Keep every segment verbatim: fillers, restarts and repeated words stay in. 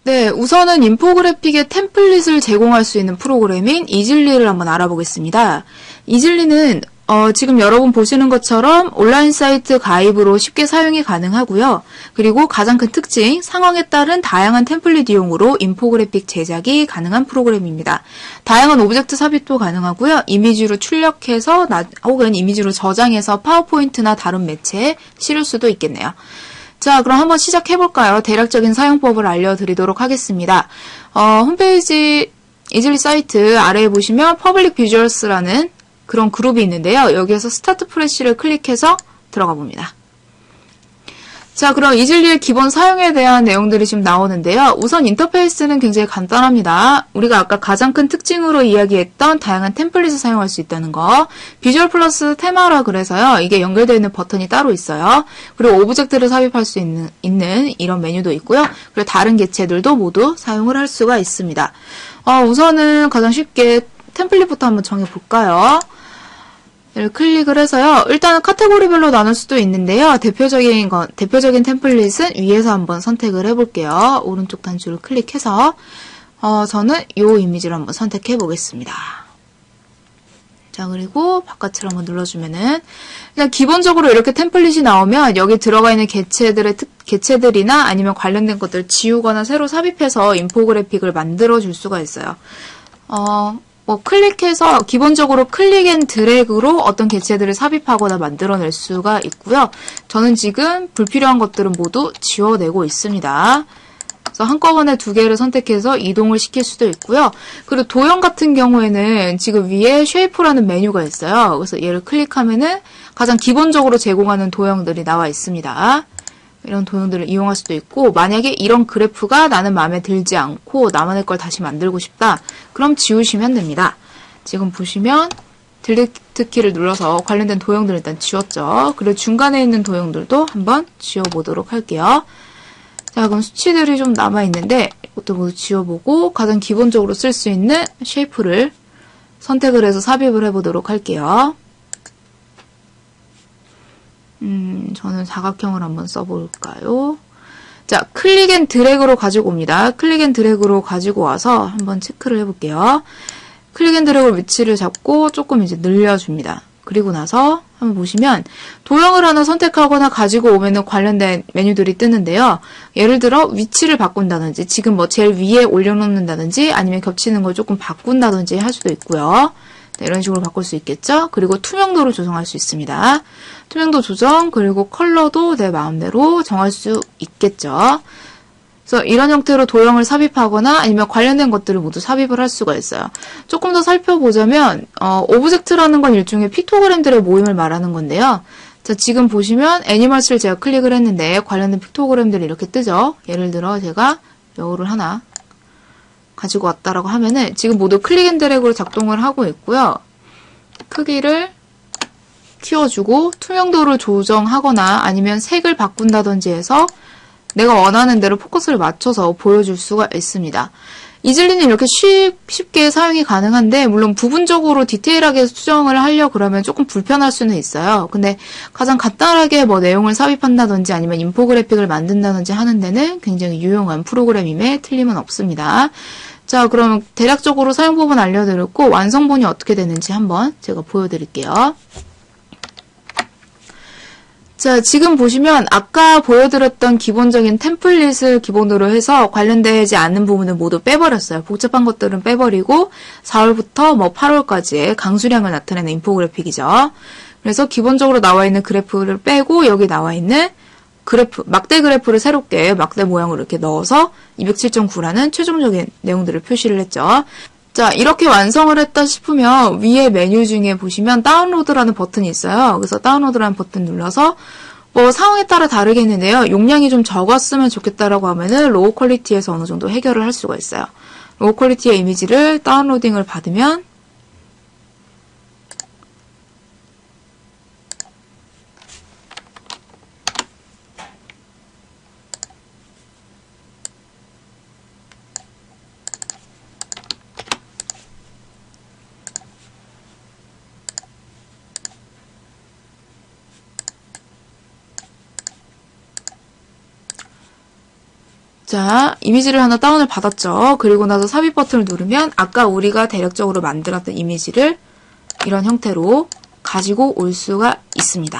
네, 우선은 인포그래픽의 템플릿을 제공할 수 있는 프로그램인 이즐리를 한번 알아보겠습니다. 이즐리는 어, 지금 여러분 보시는 것처럼 온라인 사이트 가입으로 쉽게 사용이 가능하고요. 그리고 가장 큰 특징, 상황에 따른 다양한 템플릿 이용으로 인포그래픽 제작이 가능한 프로그램입니다. 다양한 오브젝트 삽입도 가능하고요. 이미지로 출력해서 나, 혹은 이미지로 저장해서 파워포인트나 다른 매체에 실을 수도 있겠네요. 자, 그럼 한번 시작해볼까요? 대략적인 사용법을 알려드리도록 하겠습니다. 어, 홈페이지 이즐리 사이트 아래에 보시면 퍼블릭 비주얼스라는 그런 그룹이 있는데요. 여기에서 스타트 프레쉬를 클릭해서 들어가 봅니다. 자, 그럼 이즐리의 기본 사용에 대한 내용들이 지금 나오는데요. 우선 인터페이스는 굉장히 간단합니다. 우리가 아까 가장 큰 특징으로 이야기했던 다양한 템플릿을 사용할 수 있다는 거. 비주얼 플러스 테마라 그래서요. 이게 연결되어 있는 버튼이 따로 있어요. 그리고 오브젝트를 삽입할 수 있는, 있는 이런 메뉴도 있고요. 그리고 다른 개체들도 모두 사용을 할 수가 있습니다. 어, 우선은 가장 쉽게 템플릿부터 한번 정해볼까요? 이를 클릭을 해서요. 일단은 카테고리별로 나눌 수도 있는데요. 대표적인 건, 대표적인 템플릿은 위에서 한번 선택을 해볼게요. 오른쪽 단추를 클릭해서, 어, 저는 이 이미지를 한번 선택해 보겠습니다. 자, 그리고 바깥을 한번 눌러주면은, 그냥 기본적으로 이렇게 템플릿이 나오면 여기 들어가 있는 개체들의 특, 개체들이나 아니면 관련된 것들을 지우거나 새로 삽입해서 인포그래픽을 만들어 줄 수가 있어요. 어, 뭐 클릭해서 기본적으로 클릭 앤 드래그로 어떤 개체들을 삽입하거나 만들어낼 수가 있고요. 저는 지금 불필요한 것들은 모두 지워내고 있습니다. 그래서 한꺼번에 두 개를 선택해서 이동을 시킬 수도 있고요. 그리고 도형 같은 경우에는 지금 위에 쉐이프라는 메뉴가 있어요. 그래서 얘를 클릭하면은 가장 기본적으로 제공하는 도형들이 나와 있습니다. 이런 도형들을 이용할 수도 있고, 만약에 이런 그래프가 나는 마음에 들지 않고 나만의 걸 다시 만들고 싶다. 그럼 지우시면 됩니다. 지금 보시면 딜리트 키를 눌러서 관련된 도형들을 일단 지웠죠. 그리고 중간에 있는 도형들도 한번 지워보도록 할게요. 자, 그럼 수치들이 좀 남아있는데 이것도 모두 지워보고 가장 기본적으로 쓸 수 있는 쉐이프를 선택을 해서 삽입을 해보도록 할게요. 음, 저는 사각형을 한번 써볼까요? 자, 클릭 앤 드래그로 가지고 옵니다. 클릭 앤 드래그로 가지고 와서 한번 체크를 해볼게요. 클릭 앤 드래그로 위치를 잡고 조금 이제 늘려줍니다. 그리고 나서 한번 보시면 도형을 하나 선택하거나 가지고 오면은 관련된 메뉴들이 뜨는데요. 예를 들어 위치를 바꾼다든지 지금 뭐 제일 위에 올려놓는다든지 아니면 겹치는 걸 조금 바꾼다든지 할 수도 있고요. 네, 이런 식으로 바꿀 수 있겠죠? 그리고 투명도를 조정할 수 있습니다. 투명도 조정, 그리고 컬러도 내 마음대로 정할 수 있겠죠? 그래서 이런 형태로 도형을 삽입하거나 아니면 관련된 것들을 모두 삽입을 할 수가 있어요. 조금 더 살펴보자면, 어, 오브젝트라는 건 일종의 픽토그램들의 모임을 말하는 건데요. 자, 지금 보시면 애니멀스를 제가 클릭을 했는데 관련된 픽토그램들이 이렇게 뜨죠? 예를 들어 제가 여우를 하나 가지고 왔다라고 하면은 지금 모두 클릭 앤 드래그로 작동을 하고 있고요. 크기를 키워주고 투명도를 조정하거나 아니면 색을 바꾼다든지 해서 내가 원하는 대로 포커스를 맞춰서 보여줄 수가 있습니다. 이즐리는 이렇게 쉽, 쉽게 사용이 가능한데 물론 부분적으로 디테일하게 수정을 하려 그러면 조금 불편할 수는 있어요. 근데 가장 간단하게 뭐 내용을 삽입한다든지 아니면 인포그래픽을 만든다든지 하는 데는 굉장히 유용한 프로그램임에 틀림은 없습니다. 자, 그럼 대략적으로 사용법은 알려드렸고 완성본이 어떻게 되는지 한번 제가 보여드릴게요. 자, 지금 보시면 아까 보여드렸던 기본적인 템플릿을 기본으로 해서 관련되지 않는 부분을 모두 빼버렸어요. 복잡한 것들은 빼버리고 사월부터 뭐 팔월까지의 강수량을 나타내는 인포그래픽이죠. 그래서 기본적으로 나와 있는 그래프를 빼고 여기 나와 있는 그래프, 막대 그래프를 새롭게 막대 모양으로 이렇게 넣어서 이백칠 점 구라는 최종적인 내용들을 표시를 했죠. 자, 이렇게 완성을 했다 싶으면 위에 메뉴 중에 보시면 다운로드라는 버튼이 있어요. 그래서 다운로드라는 버튼 눌러서 뭐 상황에 따라 다르겠는데요. 용량이 좀 적었으면 좋겠다라고 하면은 로우 퀄리티에서 어느 정도 해결을 할 수가 있어요. 로우 퀄리티의 이미지를 다운로딩을 받으면 자, 이미지를 하나 다운을 받았죠. 그리고 나서 삽입 버튼을 누르면 아까 우리가 대략적으로 만들었던 이미지를 이런 형태로 가지고 올 수가 있습니다.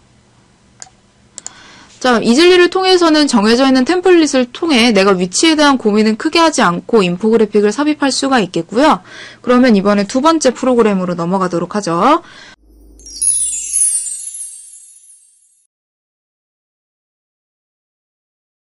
자, 이즐리를 통해서는 정해져 있는 템플릿을 통해 내가 위치에 대한 고민은 크게 하지 않고 인포그래픽을 삽입할 수가 있겠고요. 그러면 이번에 두 번째 프로그램으로 넘어가도록 하죠.